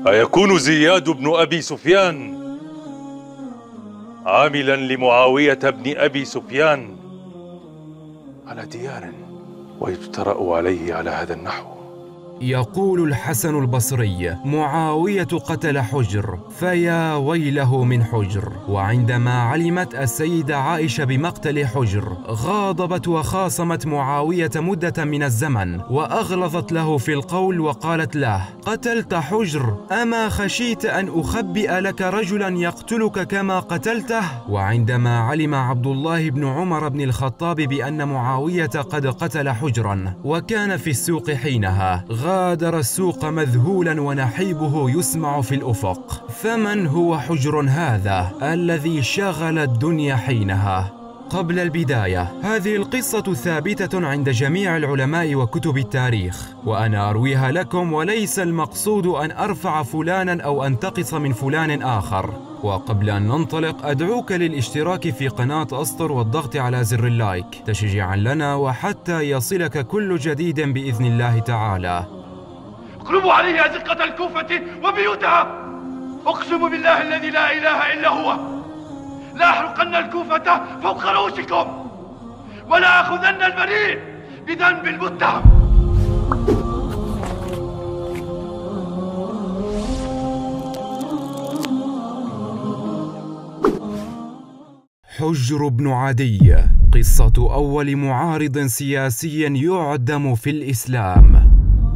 أيكون زياد بن أبي سفيان عاملا لمعاوية بن أبي سفيان على ديار ويجترأ عليه على هذا النحو؟ يقول الحسن البصري: معاوية قتل حجر، فيا ويله من حجر. وعندما علمت السيدة عائشة بمقتل حجر غاضبت وخاصمت معاوية مدة من الزمن، وأغلظت له في القول وقالت له: قتلت حجر، أما خشيت أن أخبئ لك رجلا يقتلك كما قتلته؟ وعندما علم عبد الله بن عمر بن الخطاب بأن معاوية قد قتل حجرا وكان في السوق حينها، غادر السوق مذهولا ونحيبه يسمع في الأفق. فمن هو حجر هذا الذي شغل الدنيا حينها؟ قبل البداية، هذه القصة ثابتة عند جميع العلماء وكتب التاريخ، وأنا أرويها لكم، وليس المقصود أن أرفع فلانا أو أنتقص من فلان آخر. وقبل أن ننطلق أدعوك للاشتراك في قناة أسطر والضغط على زر اللايك تشجيعا لنا وحتى يصلك كل جديد بإذن الله تعالى. اقلبوا عليه أزقة الكوفة وبيوتها، أقسم بالله الذي لا إله إلا هو لا أحرقن الكوفة فوق رؤوسكم ولا أخذن البريء بذنب المتهم. حجر بن عدي، قصة أول معارض سياسي يعدم في الإسلام.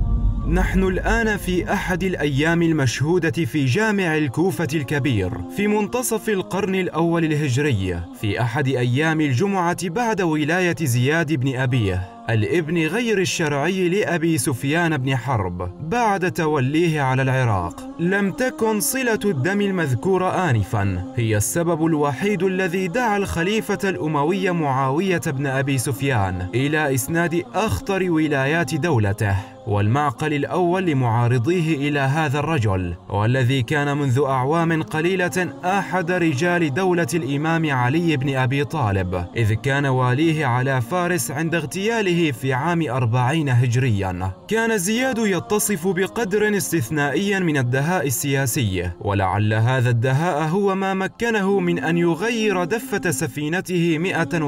نحن الآن في أحد الأيام المشهودة في جامع الكوفة الكبير في منتصف القرن الأول الهجري، في أحد أيام الجمعة بعد ولاية زياد بن أبيه الابن غير الشرعي لأبي سفيان بن حرب بعد توليه على العراق. لم تكن صلة الدم المذكورة آنفا هي السبب الوحيد الذي دعا الخليفة الأموي معاوية بن أبي سفيان إلى إسناد أخطر ولايات دولته والمعقل الأول لمعارضيه إلى هذا الرجل، والذي كان منذ أعوام قليلة أحد رجال دولة الإمام علي بن أبي طالب، إذ كان واليه على فارس عند اغتياله في عام 40 هجريا. كان زياد يتصف بقدر استثنائي من الدهاء السياسي، ولعل هذا الدهاء هو ما مكنه من أن يغير دفة سفينته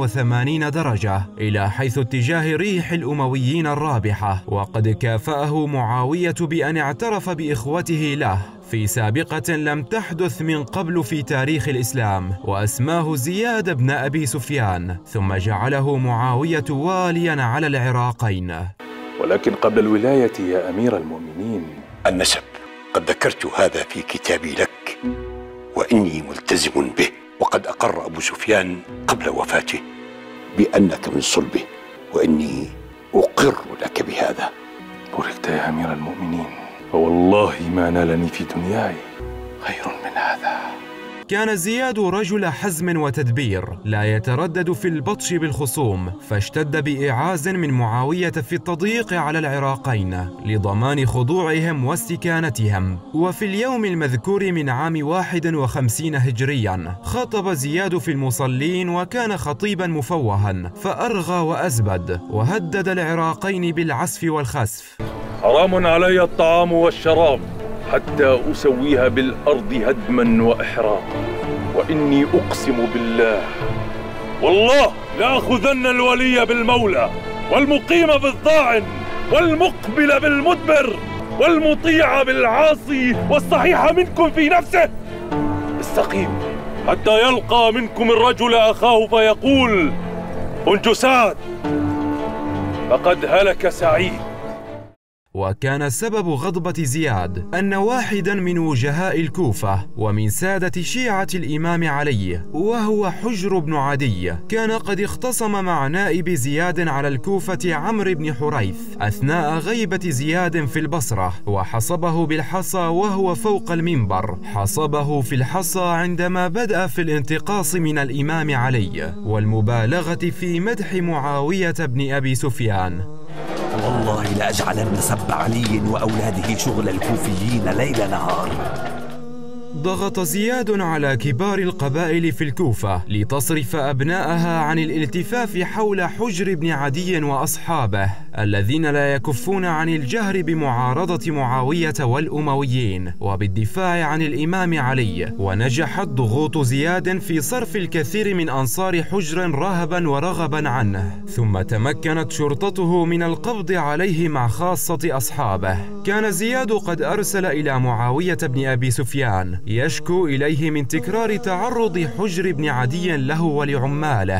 180 درجة إلى حيث اتجاه ريح الأمويين الرابحة. وقد كافأه معاوية بأن اعترف بإخوته له في سابقة لم تحدث من قبل في تاريخ الإسلام، وأسماه زياد بن أبي سفيان، ثم جعله معاوية واليا على العراقين. ولكن قبل الولاية يا أمير المؤمنين النسب، قد ذكرت هذا في كتابي لك وإني ملتزم به، وقد أقر أبو سفيان قبل وفاته بأنك من صلبه، وإني أقر لك بهذا. بوركت يا أمير المؤمنين، فوالله ما نالني في دنياي خير من هذا. كان زياد رجل حزم وتدبير، لا يتردد في البطش بالخصوم، فاشتد بإعاز من معاوية في التضييق على العراقين لضمان خضوعهم واستكانتهم. وفي اليوم المذكور من عام 51 هجريا خطب زياد في المصلين، وكان خطيبا مفوها، فأرغى وأزبد وهدد العراقين بالعسف والخسف. حرام علي الطعام والشراب حتى أسويها بالأرض هدما وإحراقا، وإني أقسم بالله والله لأخذن الولي بالمولى والمقيم بالضاعن والمقبل بالمدبر والمطيع بالعاصي والصحيح منكم في نفسه استقيم حتى يلقى منكم الرجل أخاه فيقول: كنت سعد فقد هلك سعيد. وكان سبب غضبة زياد أن واحدا من وجهاء الكوفة ومن سادة شيعة الإمام علي، وهو حجر بن عدي، كان قد اختصم مع نائب زياد على الكوفة عمرو بن حريث أثناء غيبة زياد في البصرة، وحصبه بالحصى وهو فوق المنبر. حصبه في الحصى عندما بدأ في الانتقاص من الإمام علي والمبالغة في مدح معاوية بن أبي سفيان. والله لأجعلن سب علي وأولاده شغل الكوفيين ليل نهار. ضغط زياد على كبار القبائل في الكوفة لتصرف أبناءها عن الالتفاف حول حجر بن عدي وأصحابه الذين لا يكفون عن الجهر بمعارضة معاوية والأمويين وبالدفاع عن الإمام علي. ونجحت ضغوط زياد في صرف الكثير من أنصار حجر رهبا ورغبا عنه، ثم تمكنت شرطته من القبض عليه مع خاصة أصحابه. كان زياد قد أرسل إلى معاوية بن أبي سفيان يشكو إليه من تكرار تعرض حجر بن عدي له ولعماله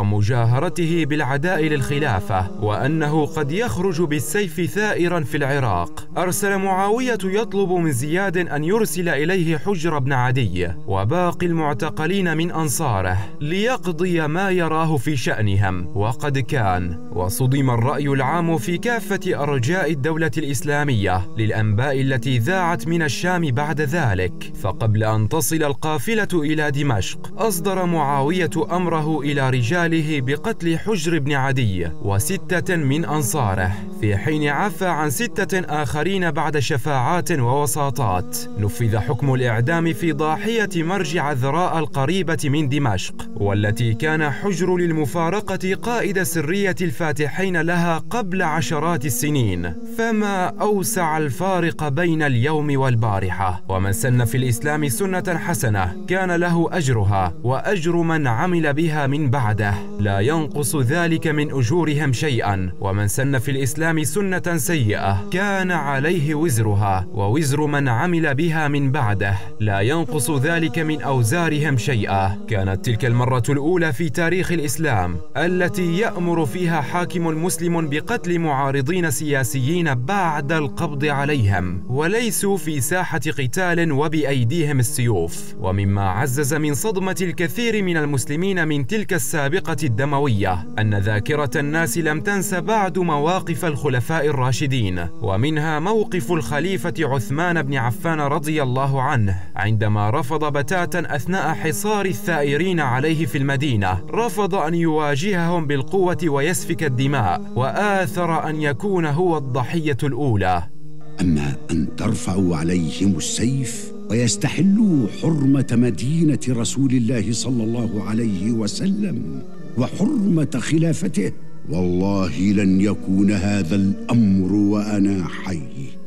ومجاهرته بالعداء للخلافة، وأنه قد يخرج بالسيف ثائرا في العراق. أرسل معاوية يطلب من زياد أن يرسل إليه حجر بن عدي وباقي المعتقلين من أنصاره ليقضي ما يراه في شأنهم. وقد كان، وصدم الرأي العام في كافة أرجاء الدولة الإسلامية للأنباء التي ذاعت من الشام بعد ذلك. فقبل أن تصل القافلة إلى دمشق أصدر معاوية أمره إلى رجاله بقتل حجر بن عدي و6 من أنصاره، في حين عفى عن 6 آخرين بعد شفاعات ووساطات. نفذ حكم الإعدام في ضاحية مرج عذراء القريبة من دمشق، والتي كان حجر للمفارقة قائد سرية الفاتحين لها قبل عشرات السنين. فما أوسع الفارق بين اليوم والبارحة. ومن سن في الإسلام سنة حسنة كان له أجرها وأجر من عمل بها من بعده، لا ينقص ذلك من أجورهم شيئا. ومن سن في الإسلام سنة سيئة كان عليه وزرها ووزر من عمل بها من بعده، لا ينقص ذلك من أوزارهم شيئا. كانت تلك المرة الأولى في تاريخ الإسلام التي يأمر فيها حاكم مسلم بقتل معارضين سياسيين بعد القبض عليهم وليسوا في ساحة قتال وبأيديهم السيوف. ومما عزز من صدمة الكثير من المسلمين من تلك السابقة الدموية أن ذاكرة الناس لم تنس بعد مواقف الخلفاء الراشدين، ومنها موقف الخليفة عثمان بن عفان رضي الله عنه عندما رفض بتاتا أثناء حصار الثائرين عليه في المدينة، رفض أن يواجههم بالقوة ويسفك الدماء، وآثر أن يكون هو الضحية الأولى. أما أن ترفعوا عليهم السيف ويستحلوا حرمة مدينة رسول الله صلى الله عليه وسلم وحرمة خلافته، والله لن يكون هذا الأمر وأنا حي.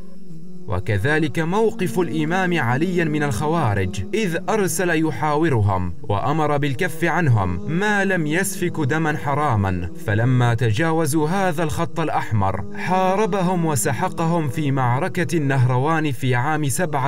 وكذلك موقف الإمام علي من الخوارج إذ أرسل يحاورهم وأمر بالكف عنهم ما لم يسفك دما حراما، فلما تجاوزوا هذا الخط الأحمر حاربهم وسحقهم في معركة النهروان في عام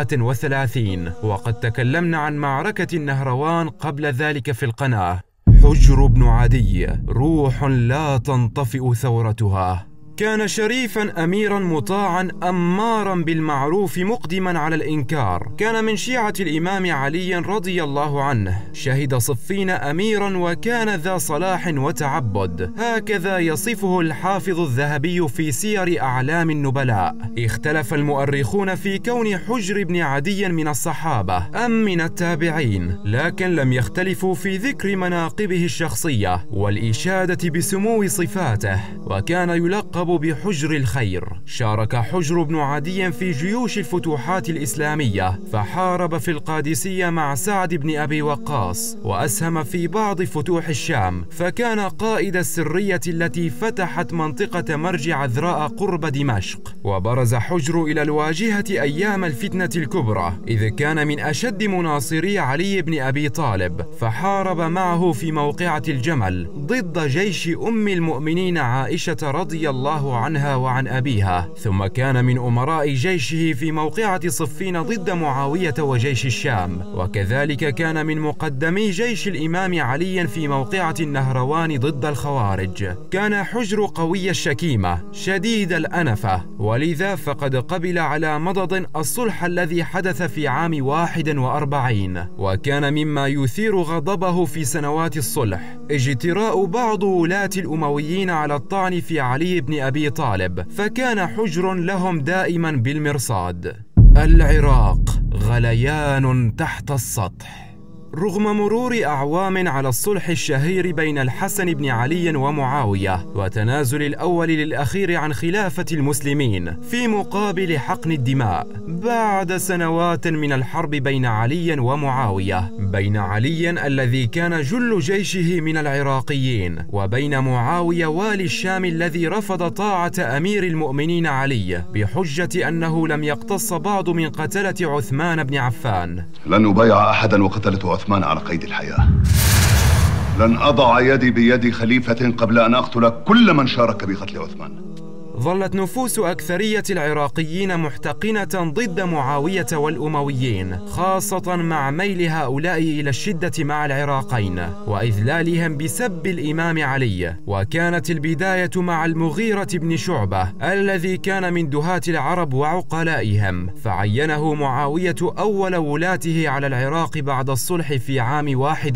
37. وقد تكلمنا عن معركة النهروان قبل ذلك في القناة. حجر بن عدي روح لا تنطفئ ثورتها. كان شريفا أميرا مطاعا أمارا بالمعروف مقدما على الإنكار. كان من شيعة الإمام علي رضي الله عنه، شهد صفين أميرا وكان ذا صلاح وتعبد، هكذا يصفه الحافظ الذهبي في سير أعلام النبلاء. اختلف المؤرخون في كون حجر بن عدي من الصحابة أم من التابعين، لكن لم يختلفوا في ذكر مناقبه الشخصية والإشادة بسمو صفاته، وكان يلقب بحجر الخير. شارك حجر بن عدي في جيوش الفتوحات الإسلامية، فحارب في القادسية مع سعد بن أبي وقاص، وأسهم في بعض فتوح الشام، فكان قائد السرية التي فتحت منطقة مرج عذراء قرب دمشق. وبرز حجر إلى الواجهة أيام الفتنة الكبرى، إذ كان من أشد مناصري علي بن أبي طالب، فحارب معه في موقعة الجمل ضد جيش أم المؤمنين عائشة رضي الله عنها وعن أبيها، ثم كان من أمراء جيشه في موقعة صفين ضد معاوية وجيش الشام، وكذلك كان من مقدمي جيش الإمام علي في موقعة النهروان ضد الخوارج. كان حجر قوي الشكيمة شديد الأنفة، ولذا فقد قبل على مضض الصلح الذي حدث في عام 41، وكان مما يثير غضبه في سنوات الصلح اجتراء بعض ولاة الأمويين على الطعن في علي بن أبي طالب، فكان حجر لهم دائما بالمرصاد. العراق غليان تحت السطح. رغم مرور أعوام على الصلح الشهير بين الحسن بن علي ومعاوية وتنازل الأول للأخير عن خلافة المسلمين في مقابل حقن الدماء، بعد سنوات من الحرب بين علي ومعاوية، بين علي الذي كان جل جيشه من العراقيين وبين معاوية والي الشام الذي رفض طاعة أمير المؤمنين علي بحجة أنه لم يقتص بعض من قتلة عثمان بن عفان. لن أبايع أحدا وقتلة عثمان على قيد الحياة. لن أضع يدي بيد خليفة قبل أن أقتل كل من شارك بقتل عثمان. ظلت نفوس أكثرية العراقيين محتقنة ضد معاوية والأمويين، خاصة مع ميل هؤلاء إلى الشدة مع العراقين وإذلالهم بسب الإمام علي. وكانت البداية مع المغيرة بن شعبة الذي كان من دهاة العرب وعقلائهم، فعينه معاوية أول ولاته على العراق بعد الصلح في عام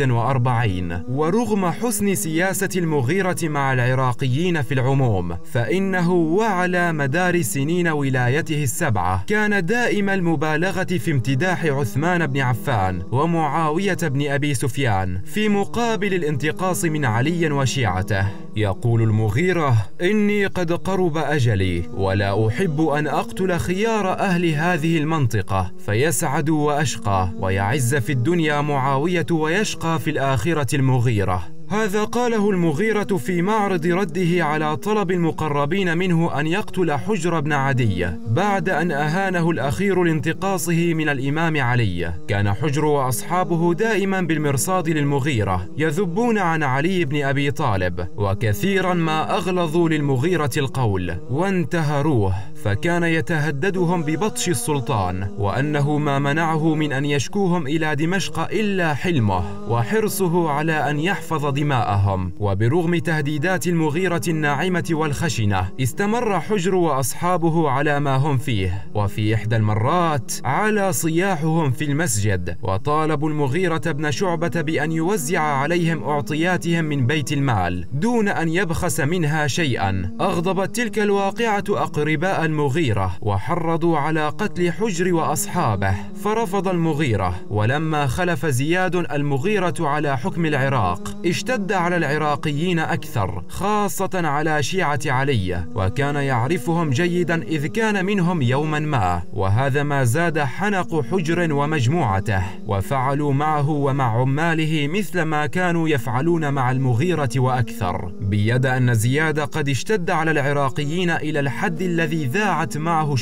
41. ورغم حسن سياسة المغيرة مع العراقيين في العموم، فإنه وعلى مدار سنين ولايته السبعة كان دائم المبالغة في امتداح عثمان بن عفان ومعاوية بن أبي سفيان في مقابل الانتقاص من علي وشيعته. يقول المغيرة: إني قد قرب أجلي ولا أحب أن أقتل خيار أهل هذه المنطقة فيسعد وأشقى، ويعز في الدنيا معاوية ويشقى في الآخرة المغيرة. هذا قاله المغيرة في معرض رده على طلب المقربين منه أن يقتل حجر بن عدي بعد أن أهانه الأخير لانتقاصه من الإمام علي. كان حجر وأصحابه دائما بالمرصاد للمغيرة، يذبون عن علي بن أبي طالب، وكثيرا ما أغلظوا للمغيرة القول وانتهروه، فكان يتهددهم ببطش السلطان، وأنه ما منعه من أن يشكوهم إلى دمشق إلا حلمه وحرصه على أن يحفظ دماءهم. وبرغم تهديدات المغيرة الناعمة والخشنة، استمر حجر وأصحابه على ما هم فيه، وفي إحدى المرات على صياحهم في المسجد وطالبوا المغيرة بن شعبة بأن يوزع عليهم أعطياتهم من بيت المال دون أن يبخس منها شيئا. أغضبت تلك الواقعة أقرباء المغيرة وحرضوا على قتل حجر وأصحابه، فرفض المغيرة. ولما خلف زياد المغيرة على حكم العراق، اشتد على العراقيين أكثر، خاصة على شيعة علي، وكان يعرفهم جيدا إذ كان منهم يوما ما، وهذا ما زاد حنق حجر ومجموعته، وفعلوا معه ومع عماله مثل ما كانوا يفعلون مع المغيرة وأكثر، بيد أن زياد قد اشتد على العراقيين إلى الحد الذي ذاعت معه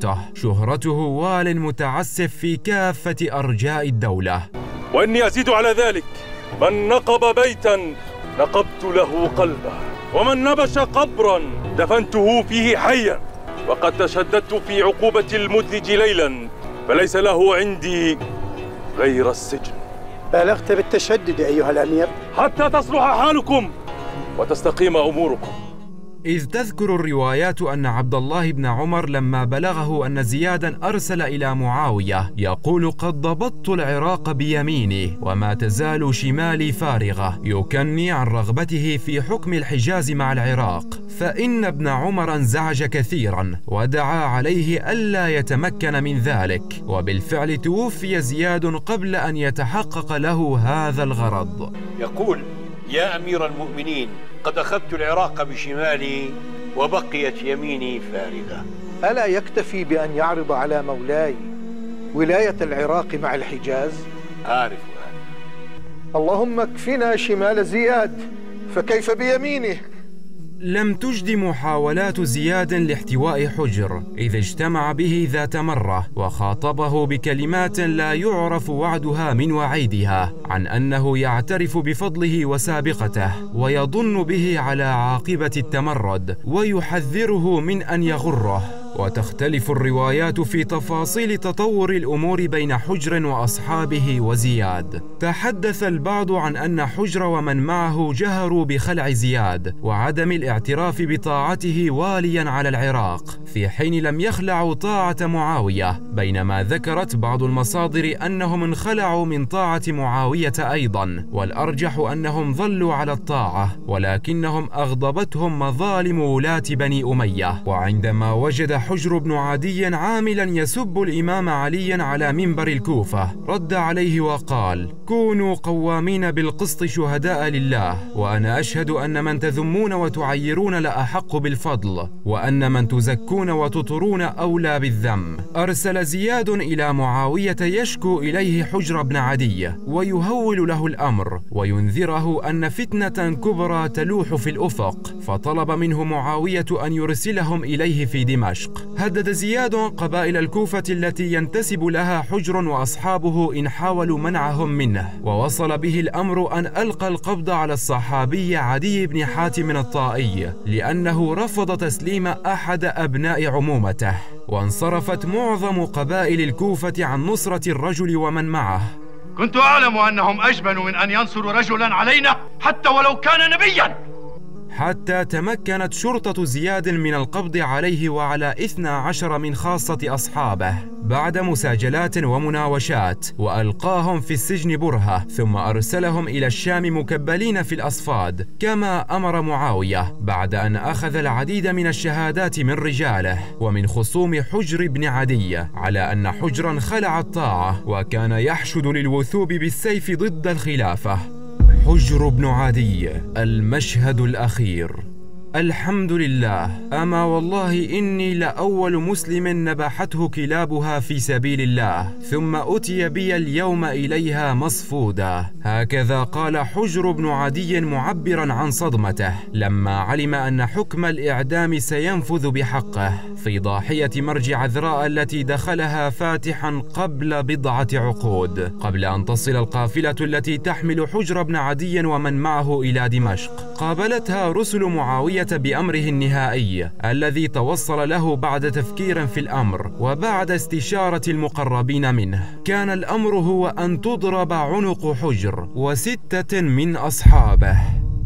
شهرته وال متعسف في كافة أرجاء الدولة. وإني أزيد على ذلك: من نقب بيتا نقبت له قلبه، ومن نبش قبرا دفنته فيه حيا، وقد تشددت في عقوبة المدلج ليلا، فليس له عندي غير السجن. بالغت بالتشدد أيها الأمير، حتى تصلح حالكم وتستقيم أموركم. إذ تذكر الروايات أن عبد الله بن عمر لما بلغه أن زيادا أرسل إلى معاوية يقول: قد ضبطت العراق بيميني وما تزال شمالي فارغة، يكني عن رغبته في حكم الحجاز مع العراق، فإن ابن عمر انزعج كثيرا ودعا عليه ألا يتمكن من ذلك، وبالفعل توفي زياد قبل أن يتحقق له هذا الغرض. يقول: يا أمير المؤمنين، قد أخذت العراق بشمالي وبقيت يميني فارغة. ألا يكتفي بأن يعرض على مولاي ولاية العراق مع الحجاز؟ أعرف هذا. اللهم اكفنا شمال زياد، فكيف بيمينه؟ لم تجد محاولات زياد لاحتواء حجر، إذ اجتمع به ذات مرة وخاطبه بكلمات لا يعرف وعدها من وعيدها، عن أنه يعترف بفضله وسابقته ويظن به على عاقبة التمرد، ويحذره من أن يغره. وتختلف الروايات في تفاصيل تطور الأمور بين حجر وأصحابه وزياد. تحدث البعض عن أن حجر ومن معه جهروا بخلع زياد وعدم الاعتراف بطاعته واليا على العراق، في حين لم يخلعوا طاعة معاوية، بينما ذكرت بعض المصادر أنهم انخلعوا من طاعة معاوية أيضا، والأرجح أنهم ظلوا على الطاعة، ولكنهم أغضبتهم مظالم ولاة بني أمية. وعندما وجد حجر بن عدي عاملا يسب الإمام عليا على منبر الكوفة، رد عليه وقال: كونوا قوامين بالقسط شهداء لله، وأنا أشهد أن من تذمون وتعيرون لأحق بالفضل، وأن من تزكون وتطرون أولى بالذم. أرسل زياد إلى معاوية يشكو إليه حجر بن عدي ويهول له الأمر وينذره أن فتنة كبرى تلوح في الأفق، فطلب منه معاوية أن يرسلهم إليه في دمشق. هدد زياد قبائل الكوفة التي ينتسب لها حجر وأصحابه إن حاولوا منعهم منه، ووصل به الأمر أن ألقى القبض على الصحابي عدي بن حاتم الطائي لأنه رفض تسليم أحد أبناء عمومته، وانصرفت معظم قبائل الكوفة عن نصرة الرجل ومن معه. كنت أعلم أنهم أجبن من أن ينصروا رجلا علينا حتى ولو كان نبيا. حتى تمكنت شرطة زياد من القبض عليه وعلى 12 من خاصة أصحابه بعد مساجلات ومناوشات، وألقاهم في السجن برهة، ثم أرسلهم إلى الشام مكبلين في الأصفاد كما أمر معاوية، بعد أن أخذ العديد من الشهادات من رجاله ومن خصوم حجر بن عدي على أن حجرا خلع الطاعة وكان يحشد للوثوب بالسيف ضد الخلافة. حجر بن عدي، المشهد الأخير. الحمد لله، أما والله إني لأول مسلم نبحته كلابها في سبيل الله، ثم أتي بي اليوم إليها مصفودا. هكذا قال حجر بن عدي معبرا عن صدمته لما علم أن حكم الإعدام سينفذ بحقه في ضاحية مرج عذراء التي دخلها فاتحا قبل بضعة عقود، قبل أن تصل القافلة التي تحمل حجر بن عدي ومن معه إلى دمشق. قابلتها رسل معاوية بأمره النهائي الذي توصل له بعد تفكير في الأمر وبعد استشارة المقربين منه. كان الأمر هو أن تضرب عنق حجر و6 من أصحابه.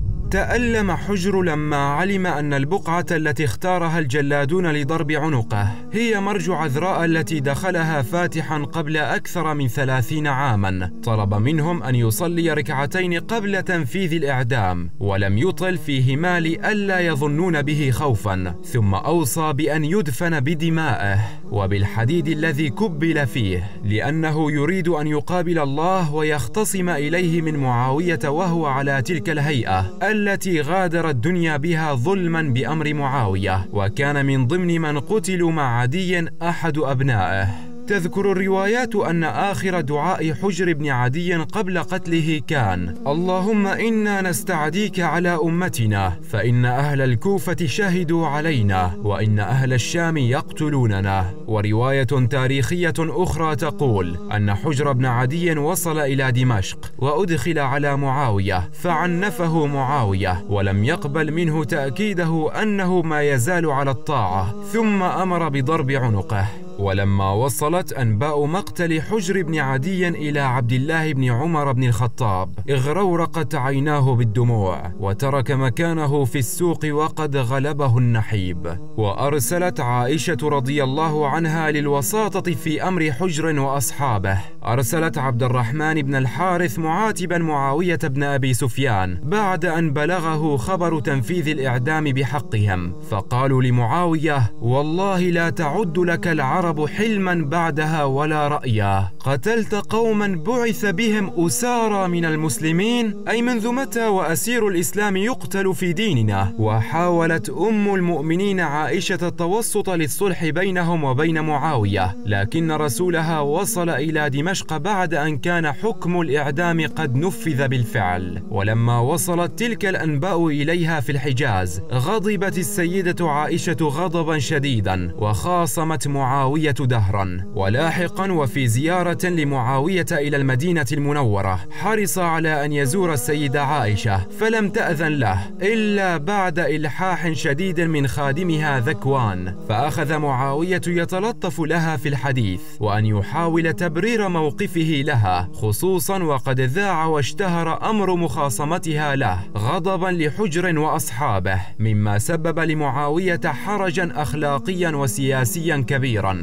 تألم حجر لما علم أن البقعة التي اختارها الجلادون لضرب عنقه هي مرج عذراء التي دخلها فاتحا قبل أكثر من 30 عاما. طلب منهم أن يصلي ركعتين قبل تنفيذ الإعدام، ولم يطل فيهما لئلا يظنون به خوفا، ثم أوصى بأن يدفن بدمائه وبالحديد الذي كبل فيه، لأنه يريد أن يقابل الله ويختصم إليه من معاوية وهو على تلك الهيئة التي غادر الدنيا بها ظلما بأمر معاوية، وكان من ضمن من قتلوا مع عدي أحد أبنائه. تذكر الروايات أن آخر دعاء حجر بن عدي قبل قتله كان: اللهم إنا نستعديك على أمتنا، فإن أهل الكوفة شهدوا علينا، وإن أهل الشام يقتلوننا. ورواية تاريخية أخرى تقول أن حجر بن عدي وصل إلى دمشق وأدخل على معاوية فعنفه معاوية ولم يقبل منه تأكيده أنه ما يزال على الطاعة، ثم أمر بضرب عنقه. ولما وصلت أنباء مقتل حجر بن عدي إلى عبد الله بن عمر بن الخطاب اغرورقت عيناه بالدموع، وترك مكانه في السوق وقد غلبه النحيب. وأرسلت عائشة رضي الله عنها للوساطة في أمر حجر وأصحابه، أرسلت عبد الرحمن بن الحارث معاتبا معاوية بن أبي سفيان بعد أن بلغه خبر تنفيذ الإعدام بحقهم، فقالوا لمعاوية: والله لا تعد لك العرب حلما بعدها ولا رأيا، قتلت قوما بعث بهم أسارى من المسلمين، أي منذ متى وأسير الإسلام يقتل في ديننا؟ وحاولت أم المؤمنين عائشة التوسط للصلح بينهم وبين معاوية، لكن رسولها وصل إلى دمشق بعد أن كان حكم الإعدام قد نفذ بالفعل. ولما وصلت تلك الأنباء إليها في الحجاز غضبت السيدة عائشة غضبا شديدا وخاصمت معاوية دهرا. ولاحقا وفي زيارة لمعاوية إلى المدينة المنورة حرص على أن يزور السيدة عائشة، فلم تأذن له إلا بعد إلحاح شديد من خادمها ذكوان، فأخذ معاوية يتلطف لها في الحديث وأن يحاول تبرير موقفه لها، خصوصا وقد ذاع واشتهر أمر مخاصمتها له غضبا لحجر وأصحابه، مما سبب لمعاوية حرجا أخلاقيا وسياسيا كبيرا.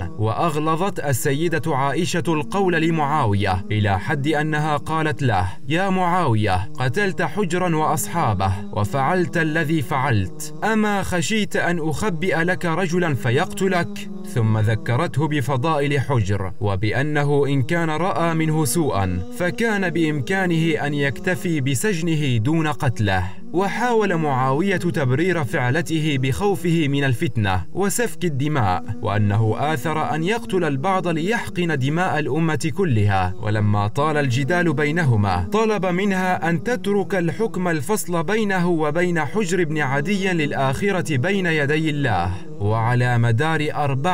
وأغلظت السيدة عائشة القول لمعاوية إلى حد أنها قالت له: يا معاوية، قتلت حجرا وأصحابه وفعلت الذي فعلت، أما خشيت أن أخبئ لك رجلا فيقتلك؟ ثم ذكرته بفضائل حجر وبأنه إن كان رأى منه سوءا فكان بإمكانه أن يكتفي بسجنه دون قتله. وحاول معاوية تبرير فعلته بخوفه من الفتنة وسفك الدماء، وأنه آثر أن يقتل البعض ليحقن دماء الأمة كلها. ولما طال الجدال بينهما طلب منها أن تترك الحكم الفصل بينه وبين حجر بن عدي للآخرة بين يدي الله. وعلى مدار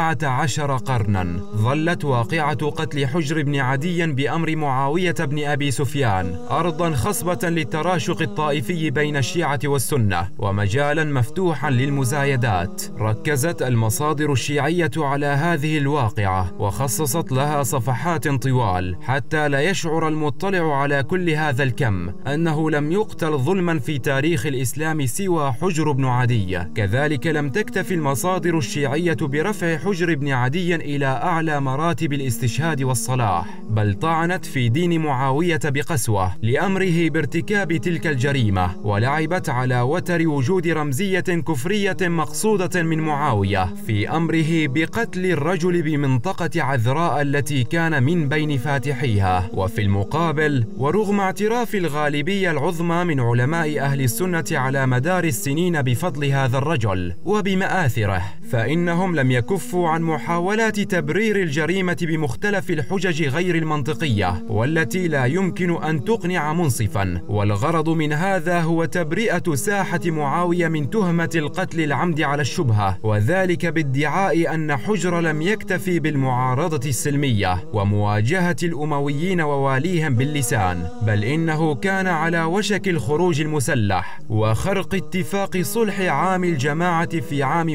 14 قرنا ظلت واقعة قتل حجر بن عدي بأمر معاوية بن أبي سفيان أرضا خصبة للتراشق الطائفي بين الشيعة والسنة ومجالا مفتوحا للمزايدات. ركزت المصادر الشيعية على هذه الواقعة وخصصت لها صفحات طوال حتى لا يشعر المطلع على كل هذا الكم أنه لم يقتل ظلما في تاريخ الإسلام سوى حجر بن عدي. كذلك لم تكتف المصادر الشيعية برفع حجر بن عدي إلى أعلى مراتب الاستشهاد والصلاح، بل طعنت في دين معاوية بقسوة لأمره بارتكاب تلك الجريمة، ولعبت على وتر وجود رمزية كفرية مقصودة من معاوية في أمره بقتل الرجل بمنطقة عذراء التي كان من بين فاتحيها. وفي المقابل، ورغم اعتراف الغالبية العظمى من علماء أهل السنة على مدار السنين بفضل هذا الرجل وبمآثره، فإنهم لم يكفوا عن محاولات تبرير الجريمة بمختلف الحجج غير المنطقية والتي لا يمكن أن تقنع منصفا. والغرض من هذا هو تبرئة ساحة معاوية من تهمة القتل العمد على الشبهة، وذلك بادعاء أن حجر لم يكتفي بالمعارضة السلمية ومواجهة الأمويين وواليهم باللسان، بل إنه كان على وشك الخروج المسلح وخرق اتفاق صلح عام الجماعة في عام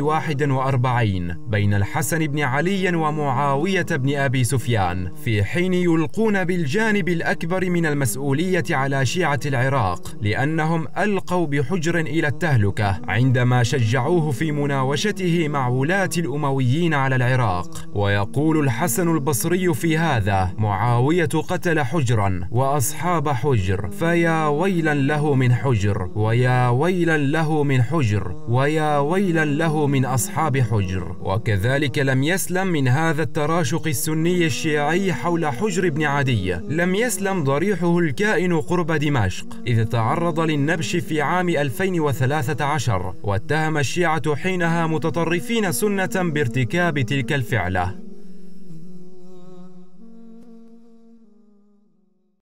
41 بين الحسن بن علي ومعاوية بن أبي سفيان، في حين يلقون بالجانب الأكبر من المسؤولية على شيعة العراق لأنهم ألقوا بحجر إلى التهلكة عندما شجعوه في مناوشته مع ولاة الأمويين على العراق. ويقول الحسن البصري في هذا: معاوية قتل حجرا وأصحاب حجر، فيا ويلا له من حجر، ويا ويلا له من حجر، ويا ويلا له من أصحاب حجر. وكذلك لم يسلم من هذا التراشق السني الشيعي حول حجر بن عدي، لم يسلم ضريحه الكائن قرب دمشق إذ تعرض للنبش في عام 2013، واتهم الشيعة حينها متطرفين سنة بارتكاب تلك الفعلة.